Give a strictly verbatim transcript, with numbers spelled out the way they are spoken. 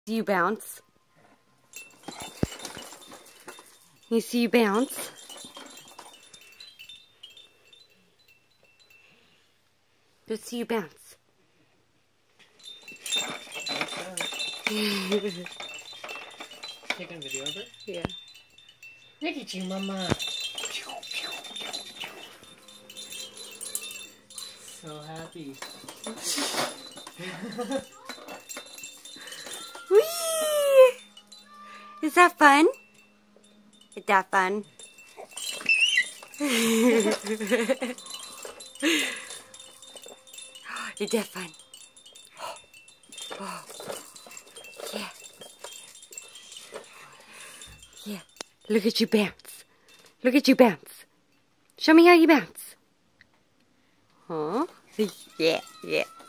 Do you bounce? You see you bounce? Let's see you bounce. Taking a video of it? Yeah. Look at you, Mama. So happy. Whee! Is that fun? Is that fun? Is that fun? Oh. Yeah. Yeah. Look at you bounce. Look at you bounce. Show me how you bounce. Huh? Yeah, yeah.